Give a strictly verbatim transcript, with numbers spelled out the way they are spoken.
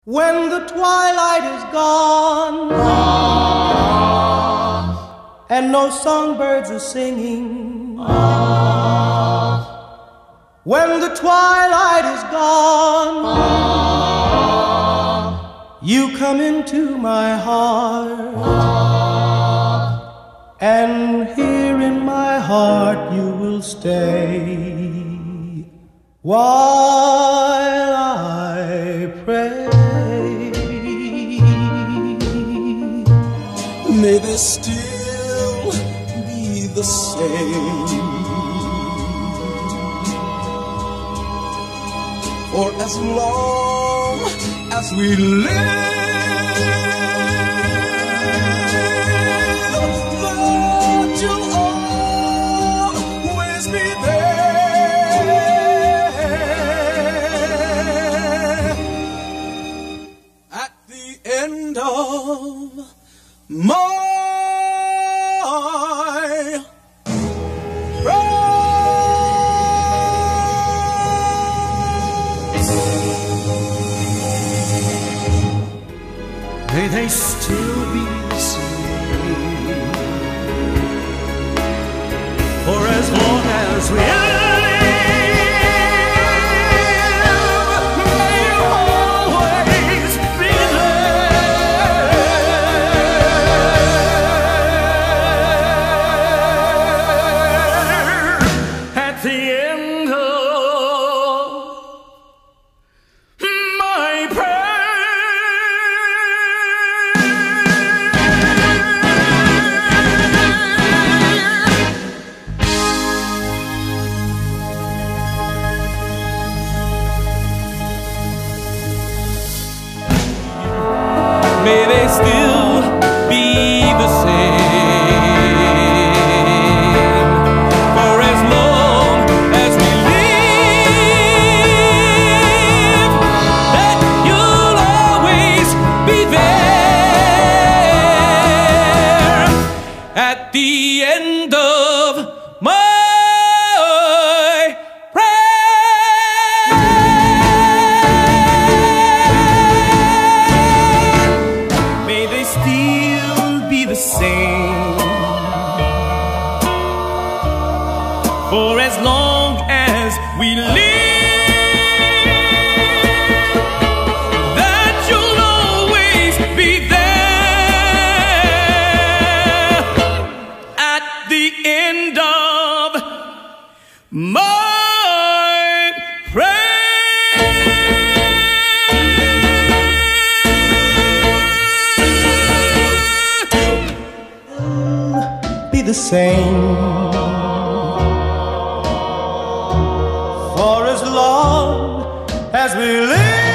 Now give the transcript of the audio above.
when the twilight is gone, ah, and no songbirds are singing, ah, when the twilight is gone, ah, you come into my heart, ah, and here in my heart you will stay while I pray. May they still be the same, for as long as we live, that you'll always be there at the end of my May they still be the same, for as long as we live, may you always be there at the end of my prayer. May they still be the same, for as long as we live, that you'll always be there at the end of my still be the same, for as long as we live, that you'll always be there at the end of my prayer. The same, for as long as we live.